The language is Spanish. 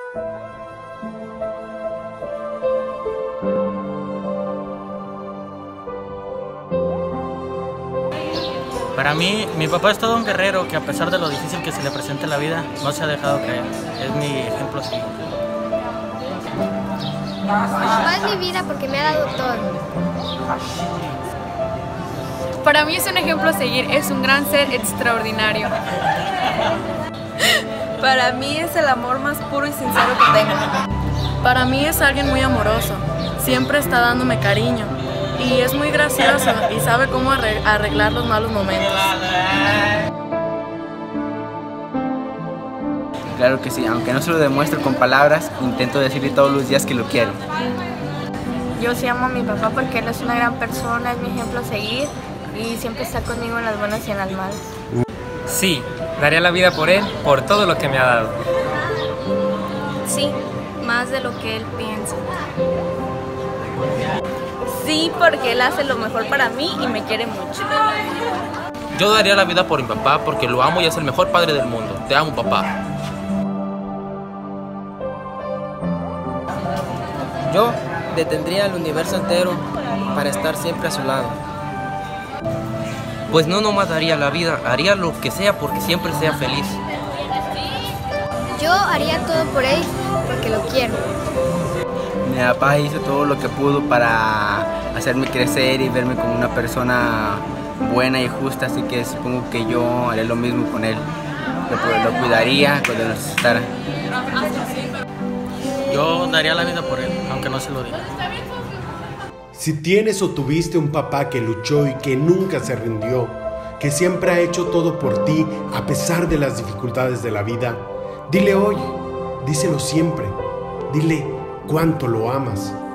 Para mí, mi papá es todo un guerrero que a pesar de lo difícil que se le presente en la vida, no se ha dejado caer. Es mi ejemplo a seguir. Mi papá es mi vida porque me ha dado todo. Para mí es un ejemplo a seguir, es un gran ser extraordinario. Para mí es el amor más puro y sincero que tengo. Para mí es alguien muy amoroso, siempre está dándome cariño y es muy gracioso y sabe cómo arreglar los malos momentos. Claro que sí, aunque no se lo demuestro con palabras, intento decirle todos los días que lo quiero. Yo sí amo a mi papá porque él es una gran persona, es mi ejemplo a seguir y siempre está conmigo en las buenas y en las malas. Sí, daría la vida por él, por todo lo que me ha dado. Sí, más de lo que él piensa. Sí, porque él hace lo mejor para mí y me quiere mucho. Yo daría la vida por mi papá porque lo amo y es el mejor padre del mundo. Te amo, papá. Yo detendría el universo entero para estar siempre a su lado. Pues no nomás daría la vida, haría lo que sea porque siempre sea feliz. Yo haría todo por él porque lo quiero. Mi papá hizo todo lo que pudo para hacerme crecer y verme como una persona buena y justa, así que supongo que yo haré lo mismo con él. Lo cuidaría cuando necesitara. Yo daría la vida por él, aunque no se lo diga. Si tienes o tuviste un papá que luchó y que nunca se rindió, que siempre ha hecho todo por ti a pesar de las dificultades de la vida, dile hoy, díselo siempre, dile cuánto lo amas.